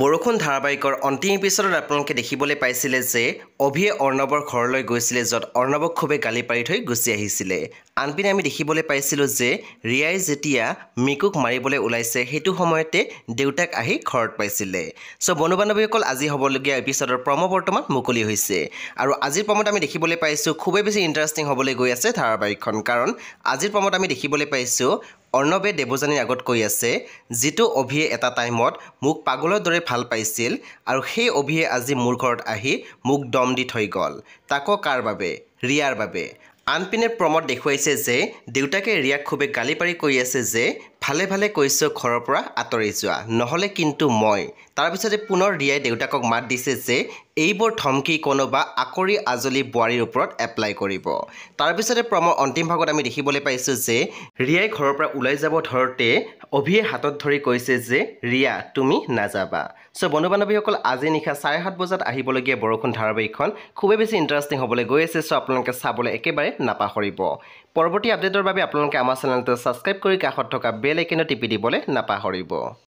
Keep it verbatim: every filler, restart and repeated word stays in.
বৰষুণ ধাৰাবাহিকৰ অন্তিম এপিছডত আপোনালোকে দেখিবলৈ পাইছিলে যে অভিয়ে অৰ্ণৱৰ ঘৰলৈ গৈছিলে য'ত অৰ্ণৱক খুবে গালি পাৰি থৈ গুচি আহিছিলে আনপিনে আমি দেখিবলৈ পাইছিলোঁ যে ৰিয়াই যেতিয়া মিকুক মাৰিবলৈ ওলাইছে সেইটো সময়তে দেউতাক আহি ঘৰত পাইছিলে সো বন্ধু বান্ধৱীসকল আজি হ'বলগীয়া এপিছডৰ প্ৰম' বৰ্তমান মুকলি হৈছে আৰু আজিৰ প্ৰম'ত আমি দেখিবলৈ পাইছোঁ খুবেই বেছি ইণ্টাৰেষ্টিং হ'বলৈ গৈ আছে ধাৰাবাহিকখন কাৰণ আজিৰ প্ৰম'ত আমি দেখিবলৈ পাইছোঁ অৰ্ণৱে দেৱযানীৰ আগত কৈ আছে যিটো অভিয়ে এটা টাইমত মোক পাগলৰ দৰে ভাল পাইছিল আৰু সেই অভিয়ে আজি মোৰ ঘৰত আহি মোক দম দি থৈ গ'ল তাকো কাৰ বাবে ৰিয়াৰ বাবে আনপিনে প্ৰম'ত দেখুৱাইছে যে দেউতাকে ৰিয়াক খুবে গালি পাৰি কৈ আছে যে ভালে ভালে কৈছো ঘৰৰ পৰা আঁতৰি যোৱা নহলে কিন্তু মই তাৰ পিছতে পুনৰ ৰিয়াই দেউতাকক মাত দিছে যে এইবোৰ ধমকি কোনোবা আকৰি আজলি বুৱাৰীৰ ওপৰত এপ্লাই কৰিব তাৰ পিছতে প্ৰমৰ অন্তিম ভাগত আমি দেখিবলৈ পাইছো যে ৰিয়াই ঘৰৰ পৰা ওলাই যাব ধৰতে অভিয়ে হাতত ধৰি কৈছে যে ৰিয়া তুমি নাযাবা সো বন্ধু বান্ধৱীসকল আজি নিশা চাৰে সাত বজাত আহিবলগীয়া বৰষুণ ধাৰাবাহিকখন খুবেই বেছি ইণ্টাৰেষ্টিং হ'বলৈ গৈ আছে সো আপোনালোকে চাবলৈ একেবাৰে নাপাহৰিব পৰৱৰ্তী আপডেটৰ বাবে আপোনালোকে আমাৰ চেনেলটো সাবস্ক্ৰাইব কৰি কাষত থকা বেল আইকনটো টিপি দিবলৈ নাপাহৰিব